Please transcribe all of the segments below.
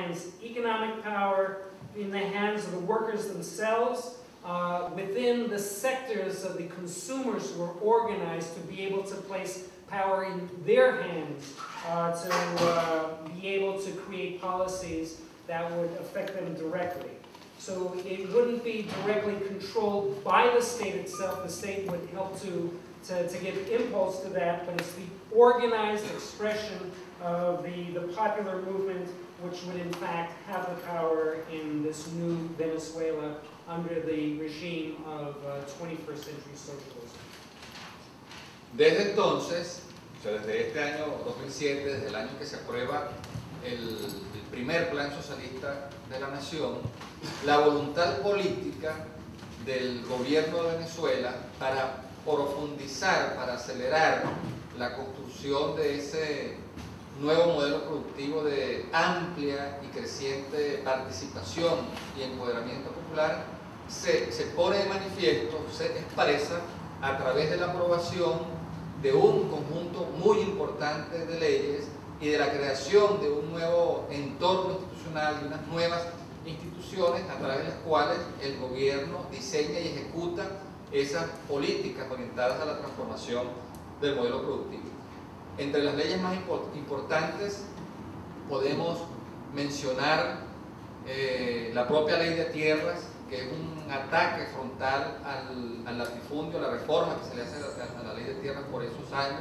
defines economic power in the hands of the workers themselves, within the sectors of the consumers who are organized to be able to place power in their hands to be able to create policies that would affect them directly. So it wouldn't be directly controlled by the state itself. The state would help to give impulse to that, but it's the organized expression of the popular movement which would in fact have the power in this new Venezuela under the regime of 21st century socialism. Desde entonces, o sea, desde este año 2007, desde el año que se aprueba el primer plan socialista de la nación, la voluntad política del gobierno de Venezuela para profundizar, para acelerar la construcción de ese nuevo modelo productivo de amplia y creciente participación y empoderamiento popular se pone de manifiesto, se expresa a través de la aprobación de un conjunto muy importante de leyes y de la creación de un nuevo entorno institucional, de unas nuevas instituciones a través de las cuales el gobierno diseña y ejecuta esas políticas orientadas a la transformación del modelo productivo. Entre las leyes más importantes podemos mencionar la propia ley de tierras, que es un ataque frontal al latifundio, la reforma que se le hace a la ley de tierras por esos años,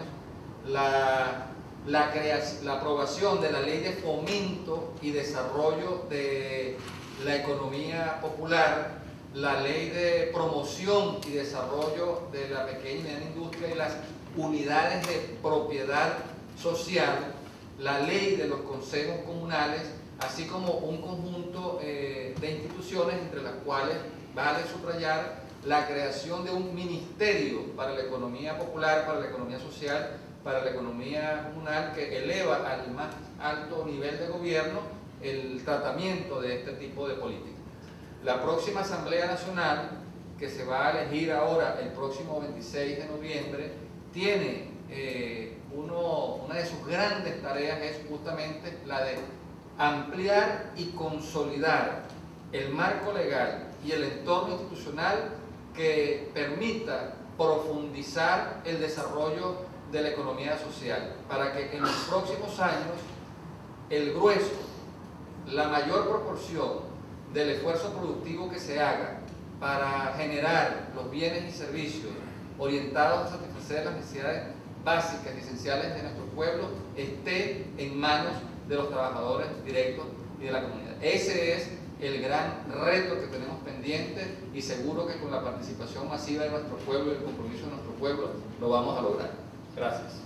la aprobación de la ley de fomento y desarrollo de la economía popular, la ley de promoción y desarrollo de la pequeña y mediana industria y las unidades de propiedad social, la ley de los consejos comunales, así como un conjunto de instituciones entre las cuales vale subrayar la creación de un ministerio para la economía popular, para la economía social, para la economía comunal, que eleva al más alto nivel de gobierno el tratamiento de este tipo de políticas. La próxima Asamblea Nacional, que se va a elegir ahora el próximo 26 de noviembre, tiene una de sus grandes tareas es justamente la de ampliar y consolidar el marco legal y el entorno institucional que permita profundizar el desarrollo de la economía social, para que en los próximos años el grueso, la mayor proporción del esfuerzo productivo que se haga para generar los bienes y servicios orientados a satisfacer las necesidades básicas y esenciales de nuestro pueblo esté en manos de los trabajadores directos y de la comunidad. Ese es el gran reto que tenemos pendiente y seguro que con la participación masiva de nuestro pueblo y el compromiso de nuestro pueblo lo vamos a lograr. Gracias.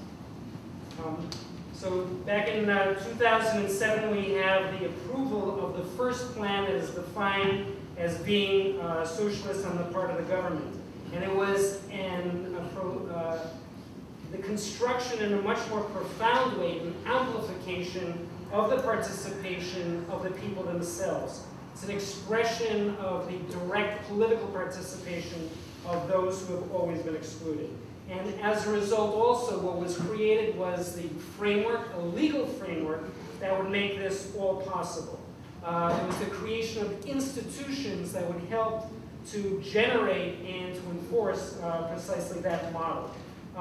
So back in 2007 we have the approval of the first plan that is defined as being socialist on the part of the government. And it was the construction in a much more profound way, an amplification of the participation of the people themselves. It's an expression of the direct political participation of those who have always been excluded. And as a result also, what was created was the framework, a legal framework, that would make this all possible. It was the creation of institutions that would help to generate and to enforce precisely that model.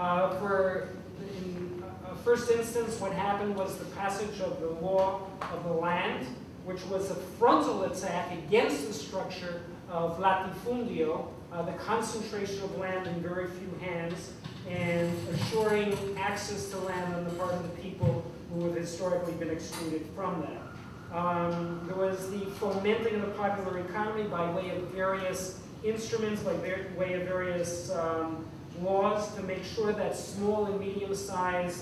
In first instance, what happened was the passage of the law of the land, which was a frontal attack against the structure of latifundio, the concentration of land in very few hands, and assuring access to land on the part of the people who have historically been excluded from that. There was the fomenting of the popular economy by way of various instruments, by way of various laws to make sure that small and medium-sized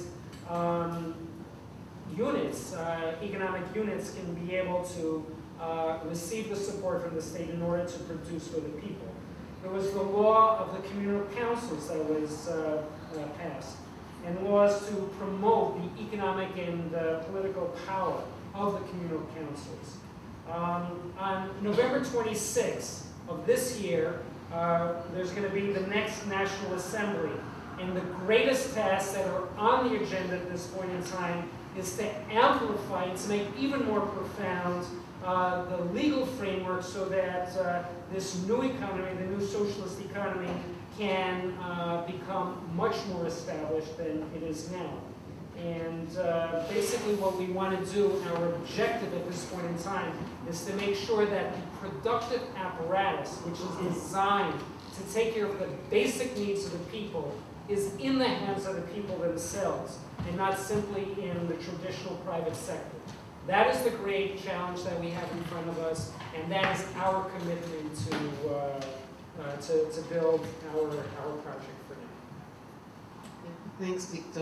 units, economic units, can be able to receive the support from the state in order to produce for the people. There was the law of the communal councils that was passed, and laws to promote the economic and political power of the communal councils. On November 26th of this year, there's going to be the next National Assembly, and the greatest tasks that are on the agenda at this point in time is to amplify and to make even more profound the legal framework so that this new economy, the new socialist economy, can become much more established than it is now. And basically what we want to do, our objective at this point in time, is to make sure that the productive apparatus, which is designed to take care of the basic needs of the people, is in the hands of the people themselves, and not simply in the traditional private sector. That is the great challenge that we have in front of us, and that is our commitment to build our project for now. Thanks, Victor.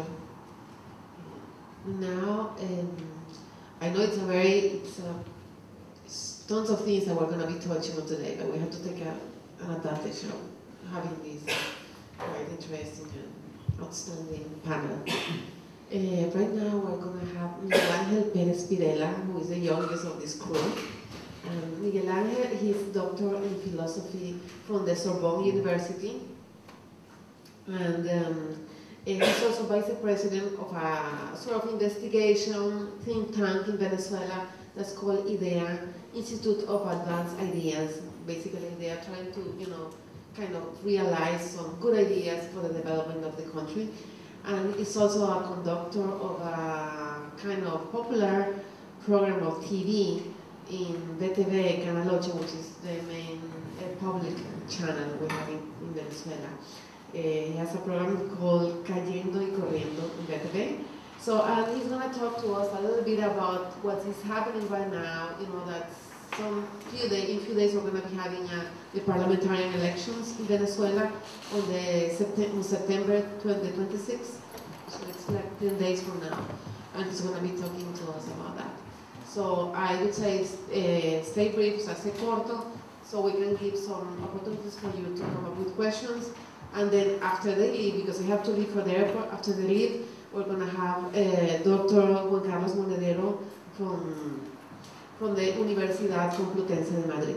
Now, I know it's tons of things that we're going to be touching on today, but we have to take an advantage of having this quite interesting and outstanding panel. Right now we're going to have Miguel Ángel Pérez Pirela, who is the youngest of this crew. Miguel Ángel, he's doctor in philosophy from the Sorbonne University, and he's also vice president of a sort of investigation think tank in Venezuela that's called IDEA, Institute of Advanced Ideas. Basically, they are trying to, kind of realize some good ideas for the development of the country. And it's also a conductor of a kind of popular program of TV in VTV Canal 8, which is the main public channel we have in Venezuela. He has a program called Cayendo y Corriendo in VTV. So he's going to talk to us a little bit about what is happening right now. That in a few days we're going to be having the parliamentary elections in Venezuela on September 2026. So it's like 10 days from now, and he's going to be talking to us about that. So I would say stay brief, stay corto, so we can give some opportunities for you to come up with questions. And then after they leave, because we have to leave for the airport, after they leave, we're going to have Dr. Juan Carlos Monedero from the Universidad Complutense de Madrid.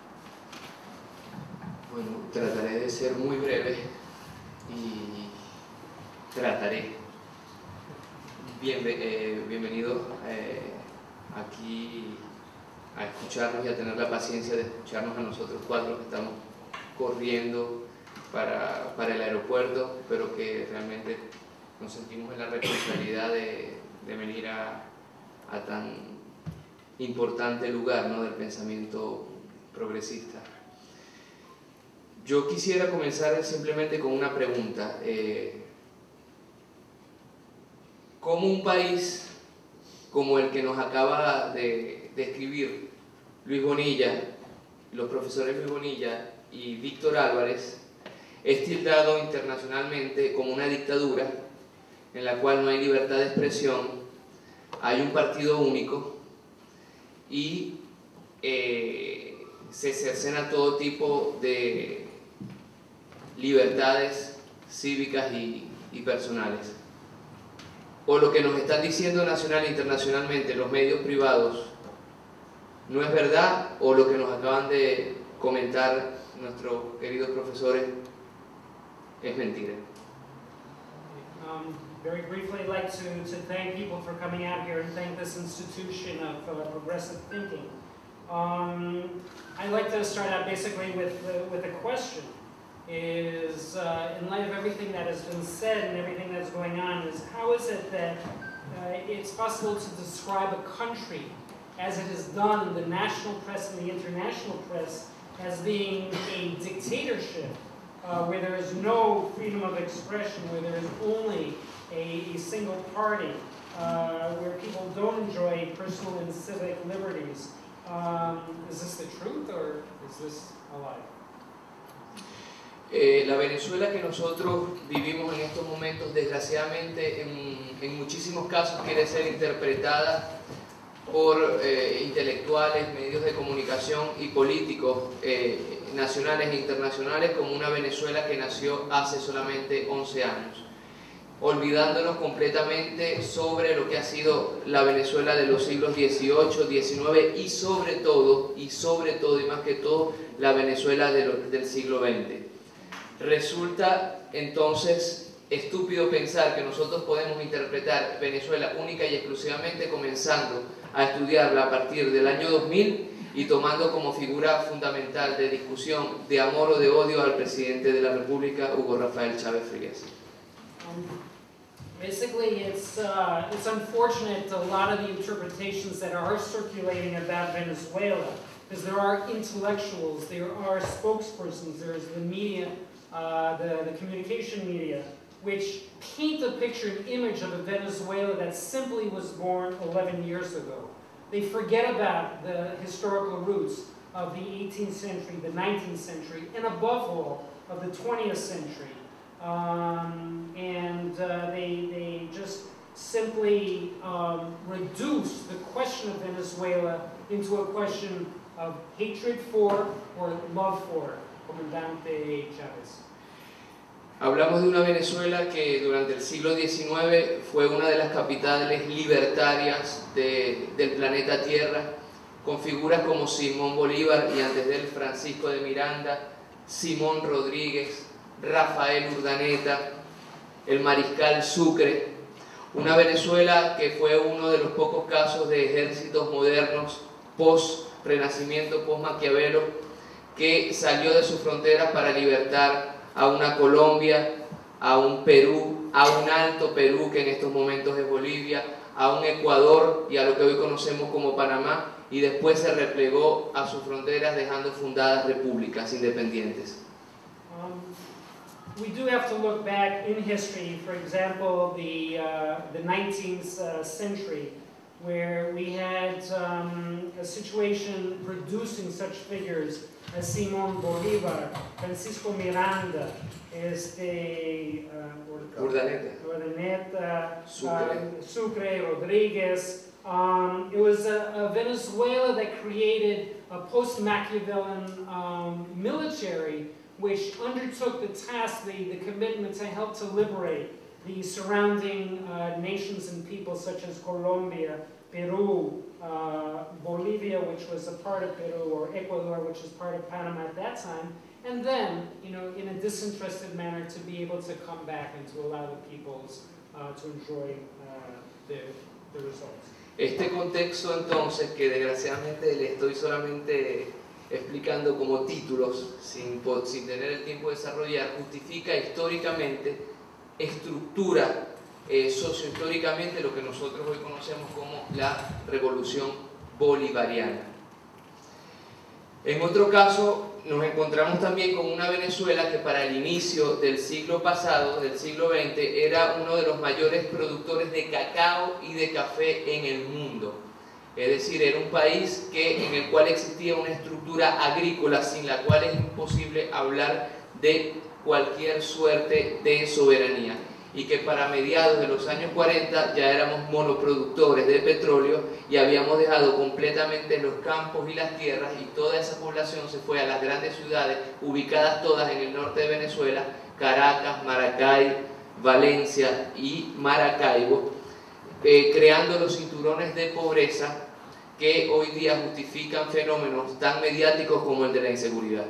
Bueno, trataré de ser muy breve y trataré. Bienvenidos aquí a escucharnos y a tener la paciencia de escucharnos a nosotros cuatro que estamos corriendo para el aeropuerto, pero que realmente nos sentimos en la responsabilidad de venir a tan importante lugar, ¿no?, del pensamiento progresista. Yo quisiera comenzar simplemente con una pregunta. ¿Cómo un país como el que nos acaba de describir Luis Bonilla, los profesores Luis Bonilla y Víctor Álvarez, es tildado internacionalmente como una dictadura en la cual no hay libertad de expresión, hay un partido único y se cercena todo tipo de libertades cívicas y personales? O lo que nos están diciendo nacional e internacionalmente los medios privados no es verdad, o lo que nos acaban de comentar nuestros queridos profesores es mentira. Very briefly, I'd like to thank people for coming out here and thank this institution of progressive thinking. I'd like to start out basically with a question. Is, in light of everything that has been said and everything that's going on, is how is it that it's possible to describe a country as it is done in the national press and the international press as being a dictatorship where there is no freedom of expression, where there is only a single party, where people don't enjoy personal and civic liberties? Is this the truth, or is this a lie? La Venezuela que nosotros vivimos en estos momentos, desgraciadamente, en muchísimos casos quiere ser interpretada por intelectuales, medios de comunicación y políticos nacionales e internacionales como una Venezuela que nació hace solamente 11 años, olvidándonos completamente sobre lo que ha sido la Venezuela de los siglos XVIII, XIX y sobre todo y más que todo la Venezuela del siglo XX. Resulta entonces estúpido pensar que nosotros podemos interpretar Venezuela única y exclusivamente comenzando a estudiarla a partir del año 2000 y tomando como figura fundamental de discusión de amor o de odio al presidente de la República, Hugo Rafael Chávez Frías. Basically, it's unfortunate a lot of the interpretations that are circulating about Venezuela, because there are intellectuals, there are spokespersons, there's the media, the communication media, which paint a picture, an image of a Venezuela that simply was born 11 years ago. They forget about the historical roots of the 18th century, the 19th century, and above all, of the 20th century. They just simply reduce the question of Venezuela into a question of hatred for or love for Comandante Chávez. Hablamos de una Venezuela que durante el siglo XIX fue una de las capitales libertarias del planeta Tierra, con figuras como Simón Bolívar y antes de él Francisco de Miranda, Simón Rodríguez, Rafael Urdaneta, el mariscal Sucre. Una Venezuela que fue uno de los pocos casos de ejércitos modernos post-Renacimiento, post-Maquiavelo, que salió de sus fronteras para libertar a una Colombia, a un Perú, a un Alto Perú, que en estos momentos es Bolivia, a un Ecuador y a lo que hoy conocemos como Panamá, y después se replegó a sus fronteras dejando fundadas repúblicas independientes. We do have to look back in history, for example, the 19th century, where we had a situation producing such figures as Simón Bolívar, Francisco Miranda, Urdaneta, Sucre, Rodriguez. It was a Venezuela that created a post-Machiavellian military which undertook the task, the commitment to help to liberate the surrounding nations and peoples such as Colombia, Peru, Bolivia, which was a part of Peru, or Ecuador, which was part of Panama at that time, and then, in a disinterested manner, to be able to come back and to allow the peoples to enjoy the results. Este contexto, entonces, que desgraciadamente le estoy solamente explicando como títulos, sin tener el tiempo de desarrollar, justifica históricamente, estructura sociohistóricamente lo que nosotros hoy conocemos como la Revolución Bolivariana. En otro caso, nos encontramos también con una Venezuela que para el inicio del siglo pasado, del siglo XX, era uno de los mayores productores de cacao y de café en el mundo. Es decir, era un país en el cual existía una estructura agrícola sin la cual es imposible hablar de cualquier suerte de soberanía, y que para mediados de los años 40 ya éramos monoproductores de petróleo y habíamos dejado completamente los campos y las tierras, y toda esa población se fue a las grandes ciudades ubicadas todas en el norte de Venezuela, Caracas, Maracay, Valencia y Maracaibo, creando los cinturones de pobreza que hoy día justifican fenómenos tan mediáticos como el de la inseguridad.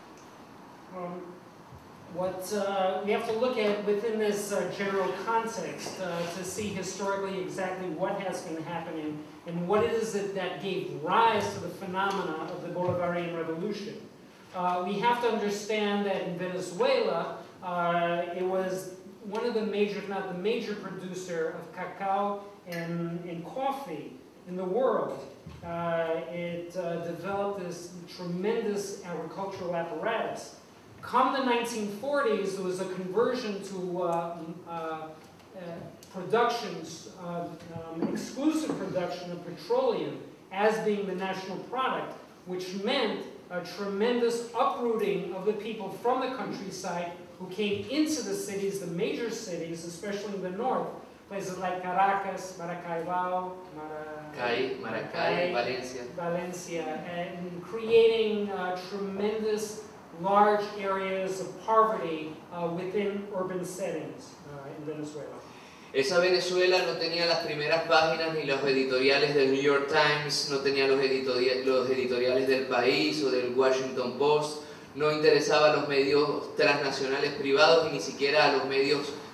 What we have to look at within this general context to see historically exactly what has been happening and what it is that gave rise to the phenomena of the Bolivarian Revolution. We have to understand that in Venezuela, it was one of the major, if not the major producer of cacao and coffee in the world. It developed this tremendous agricultural apparatus. Come the 1940s, there was a conversion to exclusive production of petroleum as being the national product, which meant a tremendous uprooting of the people from the countryside who came into the cities, the major cities, especially in the north, places like Caracas, Maracaibo, Maracay, Valencia, and creating tremendous large areas of poverty within urban settings in Venezuela. Esa Venezuela no tenía las primeras páginas ni los editoriales del New York Times, no tenía los editoriales del País o del Washington Post, no interesaba a los medios transnacionales privados y ni siquiera a los medios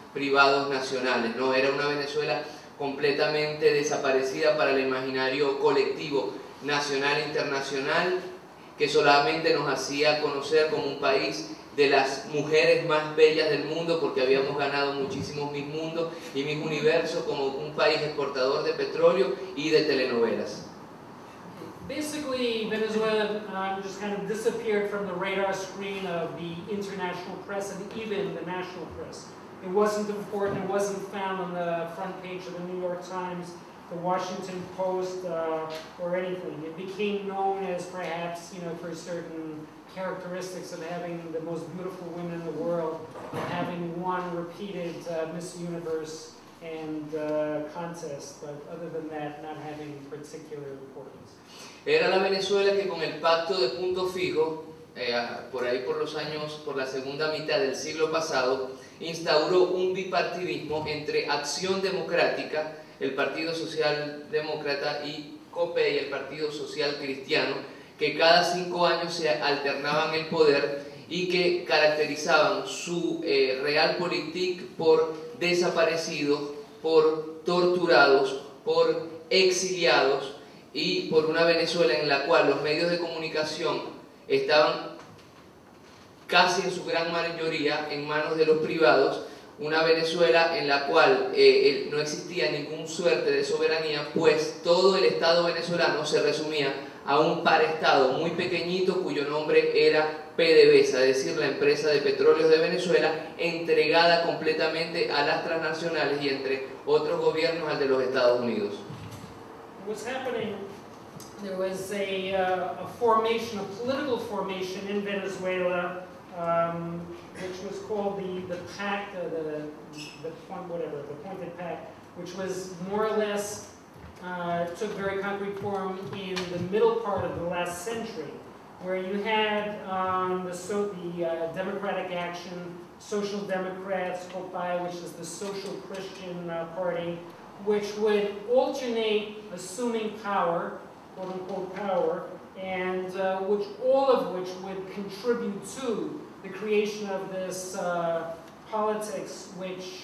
privados nacionales, ¿no? Era una Venezuela completamente desaparecida para el imaginario colectivo nacional e internacional, que solamente nos hacía conocer como un país de las mujeres más bellas del mundo, porque habíamos ganado muchísimos Miss Mundo y Miss Universo, como un país exportador de petróleo y de telenovelas. Basically, Venezuela just kind of disappeared from the radar screen of the international press and even the national press. It wasn't important, it wasn't found on the front page of the New York Times, the Washington Post, or anything. It became known as perhaps, you know, for certain characteristics of having the most beautiful women in the world, of having won repeated Miss Universe and contest, but other than that, not having particular importance. Era la Venezuela que con el pacto de punto fijo, por ahí por los años, por la segunda mitad del siglo pasado, instauró un bipartidismo entre Acción Democrática, el Partido Socialdemócrata, y COPEI, el Partido Social Cristiano, que cada 5 años se alternaban el poder y que caracterizaban su realpolitik por desaparecidos, por torturados, por exiliados, y por una Venezuela en la cual los medios de comunicación estaban casi en su gran mayoría en manos de los privados, una Venezuela en la cual no existía ninguna suerte de soberanía, pues todo el Estado venezolano se resumía a un paraestado muy pequeñito cuyo nombre era PDVSA, es decir, la empresa de petróleos de Venezuela, entregada completamente a las transnacionales y entre otros gobiernos al de los Estados Unidos. What's happening, there was a formation, a political formation in Venezuela, which was called the PAC, the Pointed PAC, which was more or less, took very concrete form in the middle part of the last century, where you had the Democratic Action, Social Democrats, COPAI, which is the Social Christian Party, which would alternate assuming power, quote-unquote power, and all of which would contribute to the creation of this politics which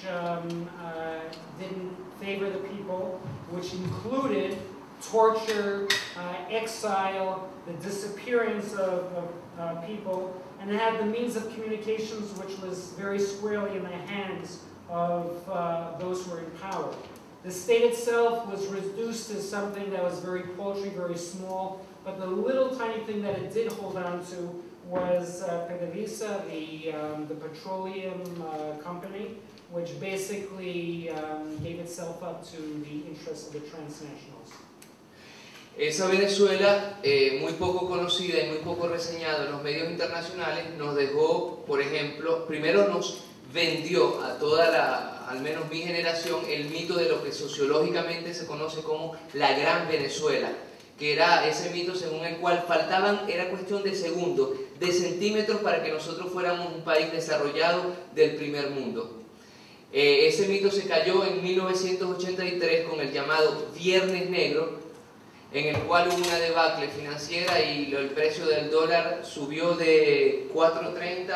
didn't favor the people, which included torture, exile, the disappearance of people, and it had the means of communications which was very squarely in the hands of those who were in power. The state itself was reduced to something that was very paltry, very small, but the little tiny thing that it did hold on to was PDVSA, the petroleum company, which basically gave itself up to the interests of the transnationals. Esa Venezuela, muy poco conocida y muy poco reseñada en los medios internacionales, nos dejó, por ejemplo, primero nos vendió a toda al menos mi generación, el mito de lo que sociológicamente se conoce como la Gran Venezuela, que era ese mito según el cual era cuestión de segundos, de centímetros para que nosotros fuéramos un país desarrollado del primer mundo. Ese mito se cayó en 1983 con el llamado Viernes Negro, en el cual hubo una debacle financiera y el precio del dólar subió de 4.30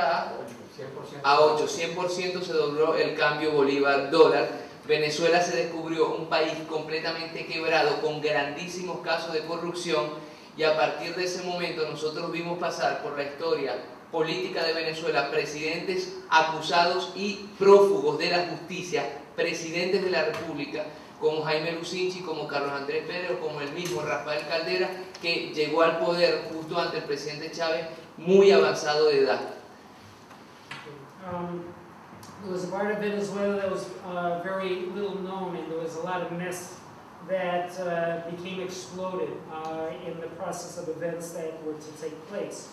a 8, 100% se dobló el cambio bolívar-dólar. Venezuela se descubrió un país completamente quebrado, con grandísimos casos de corrupción, y a partir de ese momento nosotros vimos pasar por la historia política de Venezuela presidentes acusados y prófugos de la justicia, presidentes de la República, como Jaime Lucinchi, como Carlos Andrés Pérez, o como el mismo Rafael Caldera, que llegó al poder justo ante el presidente Chávez, muy avanzado de edad. There was a part of Venezuela that was very little known, and there was a lot of mess that became exploded in the process of events that were to take place.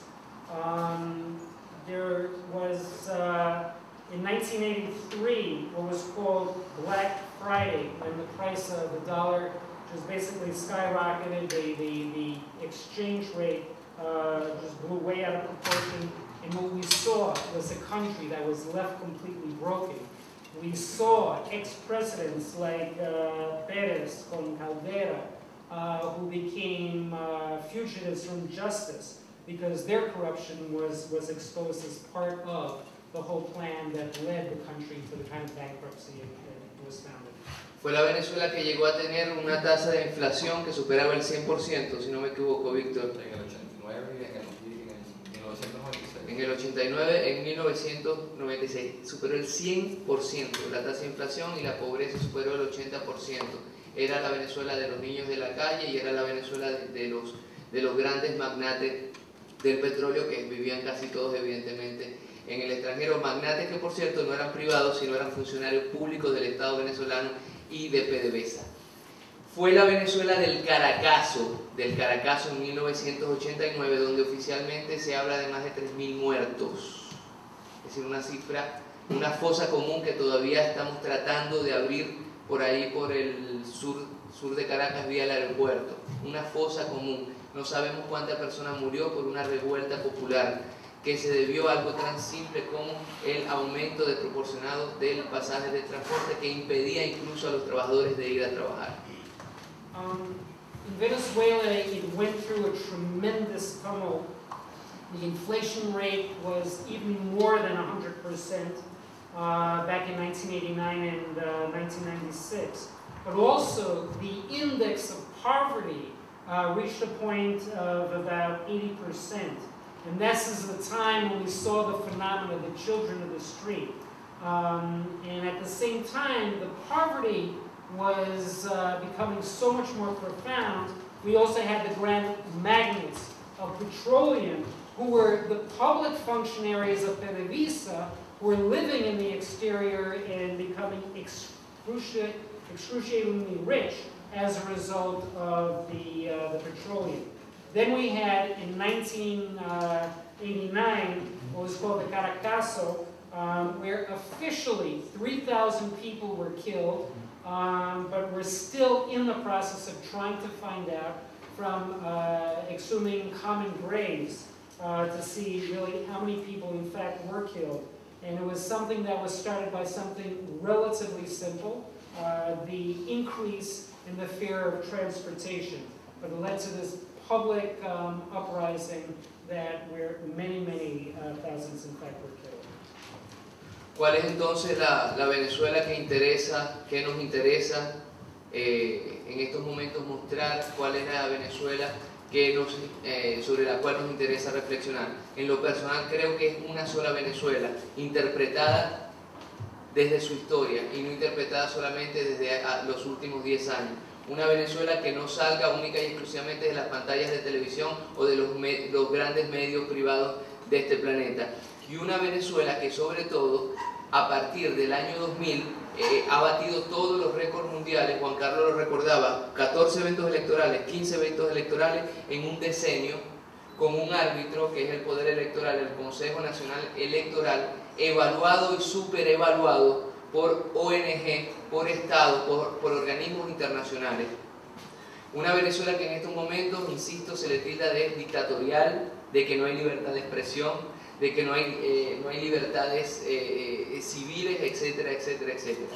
There was, in 1983, what was called Black Friday, when the price of the dollar just basically skyrocketed, the exchange rate just blew way out of proportion. And what we saw was a country that was left completely broken. We saw ex-presidents like Perez con Caldera, who became fugitives from justice because their corruption was exposed as part of the whole plan that led the country to the kind of bankruptcy it was founded. Fue la Venezuela que llegó a tener una tasa de inflación que superaba el 100%, si no me equivoco, Víctor. En el 89 y en el 1996. En el 89, en 1996, superó el 100% la tasa de inflación y la pobreza superó el 80%. Era la Venezuela de los niños de la calle y era la Venezuela de los grandes magnates del petróleo, que vivían casi todos evidentemente en el extranjero. Magnates que, por cierto, no eran privados, sino eran funcionarios públicos del Estado venezolano y de PDVSA. Fue la Venezuela del Caracazo en 1989, donde oficialmente se habla de más de 3.000 muertos. Es decir, una cifra, una fosa común que todavía estamos tratando de abrir por ahí, por el sur de Caracas, vía el aeropuerto. Una fosa común. No sabemos cuánta persona murió por una revuelta popular que se debió a algo tan simple como el aumento desproporcionado del pasaje de transporte, que impedía incluso a los trabajadores de ir a trabajar. In Venezuela, it went through a tremendous tumult. The inflation rate was even more than 100% back in 1989 and 1996. But also, the index of poverty reached a point of about 80%. And this is the time when we saw the phenomenon of the children of the street. And at the same time, the poverty was becoming so much more profound. We also had the grand magnates of petroleum, who were the public functionaries of PDVSA, who were living in the exterior and becoming excruciatingly rich as a result of the petroleum. Then we had, in 1989, what was called the Caracazo, where officially 3,000 people were killed, but we're still in the process of trying to find out from exhuming common graves to see really how many people in fact were killed. And it was something that was started by something relatively simple, the increase in the fear of transportation. But it led to this public uprising that where many thousands in fact were killed. ¿Cuál es entonces la Venezuela que nos interesa en estos momentos mostrar? ¿Cuál es la Venezuela sobre la cual nos interesa reflexionar? En lo personal creo que es una sola Venezuela, interpretada desde su historia y no interpretada solamente desde los últimos 10 años. Una Venezuela que no salga única y exclusivamente de las pantallas de televisión o de los grandes medios privados de este planeta. Y una Venezuela que, sobre todo, a partir del año 2000 ha batido todos los récords mundiales. Juan Carlos lo recordaba: 14 eventos electorales, 15 eventos electorales en un decenio, con un árbitro que es el poder electoral, el Consejo Nacional Electoral, evaluado y superevaluado por ONG, por Estado, por organismos internacionales. Una Venezuela que en estos momentos, insisto, se le tilda de dictatorial, de que no hay libertad de expresión, de que no hay libertades civiles, etcétera, etcétera, etcétera.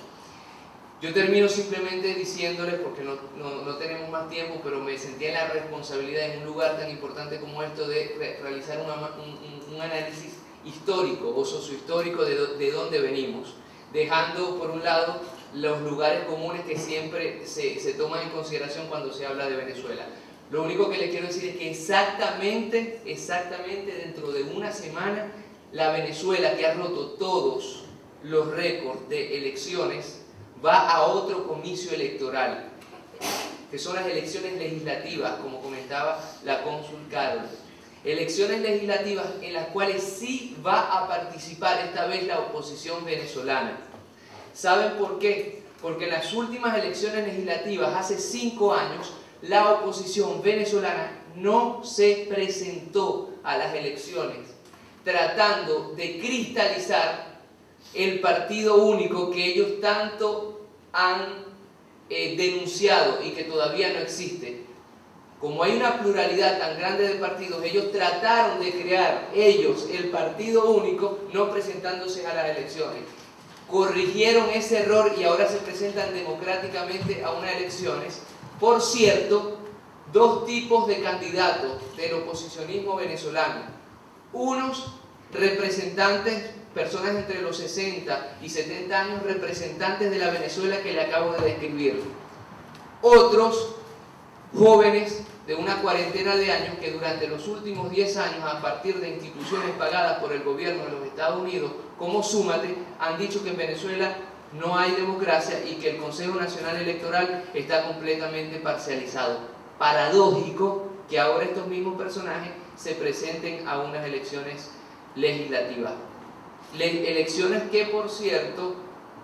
Yo termino simplemente diciéndoles, porque no tenemos más tiempo, pero me sentía en la responsabilidad en un lugar tan importante como esto de realizar un análisis histórico o sociohistórico de dónde venimos, dejando por un lado los lugares comunes que siempre se toman en consideración cuando se habla de Venezuela. Lo único que les quiero decir es que exactamente dentro de una semana, la Venezuela, que ha roto todos los récords de elecciones, va a otro comicio electoral, que son las elecciones legislativas, como comentaba la cónsul Carol. Elecciones legislativas en las cuales sí va a participar esta vez la oposición venezolana. ¿Saben por qué? Porque en las últimas elecciones legislativas, hace 5 años, la oposición venezolana no se presentó a las elecciones, tratando de cristalizar el partido único que ellos tanto han denunciado y que todavía no existe. Como hay una pluralidad tan grande de partidos, ellos trataron de crear el partido único, no presentándose a las elecciones. Corrigieron ese error y ahora se presentan democráticamente a unas elecciones. Por cierto, 2 tipos de candidatos del oposicionismo venezolano. Unos representantes, personas entre los 60 y 70 años, representantes de la Venezuela que le acabo de describir. Otros jóvenes de una cuarentena de años que durante los últimos 10 años, a partir de instituciones pagadas por el gobierno de los Estados Unidos, como Súmate, han dicho que en Venezuela no hay democracia y que el Consejo Nacional Electoral está completamente parcializado. Paradójico que ahora estos mismos personajes se presenten a unas elecciones legislativas. Elecciones que por cierto,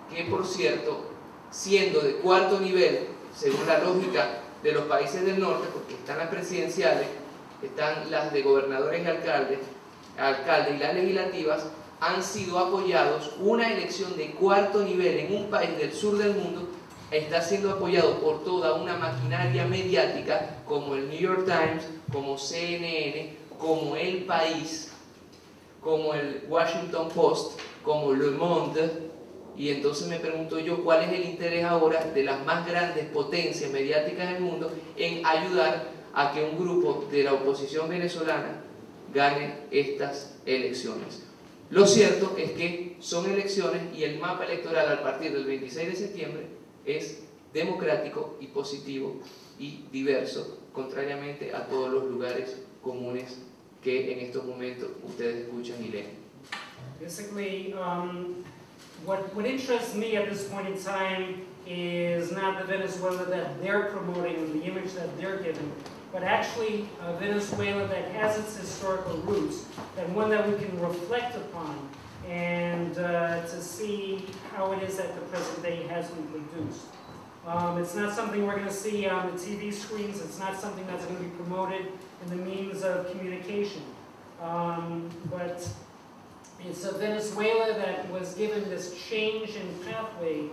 siendo de cuarto nivel, según la lógica de los países del norte, porque están las presidenciales, están las de gobernadores y alcaldes y las legislativas, han sido apoyados. Una elección de cuarto nivel en un país del sur del mundo está siendo apoyado por toda una maquinaria mediática como el New York Times, como CNN, como El País, como el Washington Post, como Le Monde. Y entonces me pregunto yo, ¿cuál es el interés ahora de las más grandes potencias mediáticas del mundo en ayudar a que un grupo de la oposición venezolana gane estas elecciones? Lo cierto es que son elecciones y el mapa electoral a partir del 26 de septiembre es democrático y positivo y diverso, contrariamente a todos los lugares comunes que en estos momentos ustedes escuchan y leen. Basically, what interests me at this point in time is not the Venezuela that they're promoting, the image that they're giving, but actually a Venezuela that has its historical roots, and one that we can reflect upon, and to see how it is that the present day has been produced. It's not something we're going to see on the TV screens. It's not something that's going to be promoted in the means of communication. But it's a Venezuela that was given this change in pathway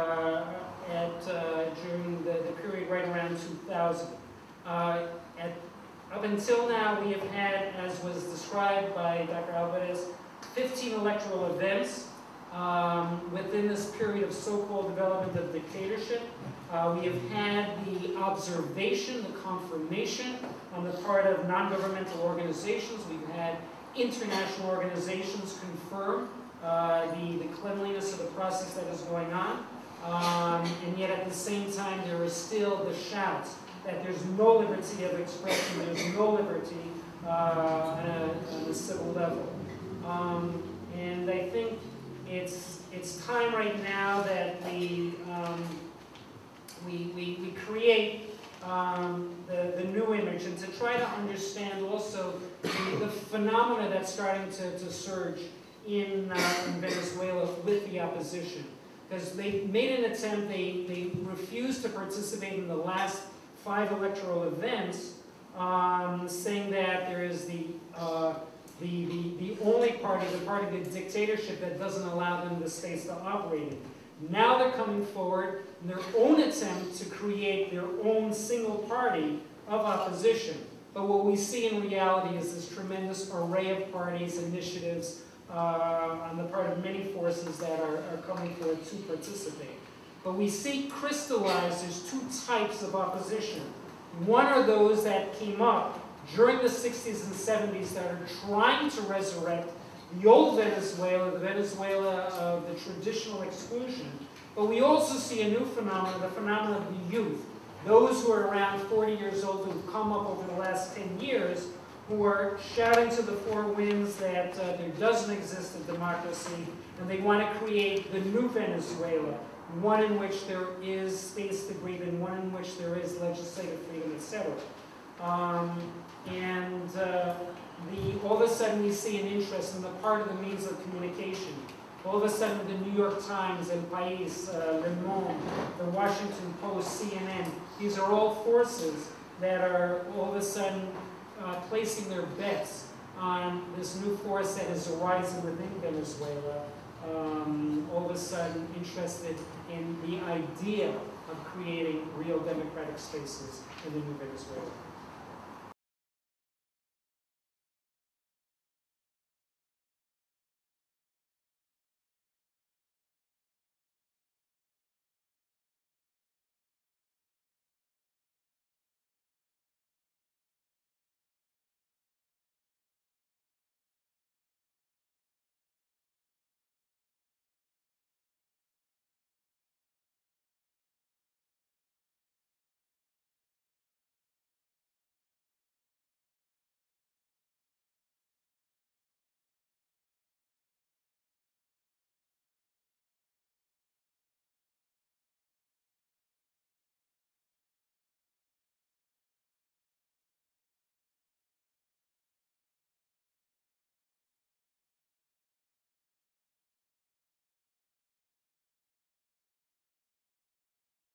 during the period right around 2000. Up until now, we have had, as was described by Dr. Alvarez, 15 electoral events within this period of so-called development of dictatorship. We have had the observation, the confirmation on the part of non-governmental organizations. We've had international organizations confirm the cleanliness of the process that is going on. And yet at the same time, there is still the shouts that there's no liberty of expression, there's no liberty on the civil level. And I think it's time right now that we create the new image, and to try to understand also the phenomena that's starting to surge in Venezuela with the opposition. Because they made an attempt, they refused to participate in the last 5 electoral events, saying that there is the only party, the party of the dictatorship, that doesn't allow them the space to operate in. Now they're coming forward in their own attempt to create their own single party of opposition. But what we see in reality is this tremendous array of parties, initiatives on the part of many forces that are coming forward to participate. But we see crystallized, there's 2 types of opposition. One are those that came up during the 60s and 70s that are trying to resurrect the old Venezuela, the Venezuela of the traditional exclusion. But we also see a new phenomenon, the phenomenon of the youth. Those who are around 40 years old who have come up over the last 10 years, who are shouting to the 4 winds that there doesn't exist a democracy, and they want to create the new Venezuela, one in which there is space to breathe and one in which there is legislative freedom, etc. All of a sudden we see an interest in the part of the means of communication. All of a sudden the New York Times, El País, Le Monde, the Washington Post, CNN, these are all forces that are all of a sudden placing their bets on this new force that is arising within Venezuela, all of a sudden interested in the idea of creating real democratic spaces in the new Venezuela.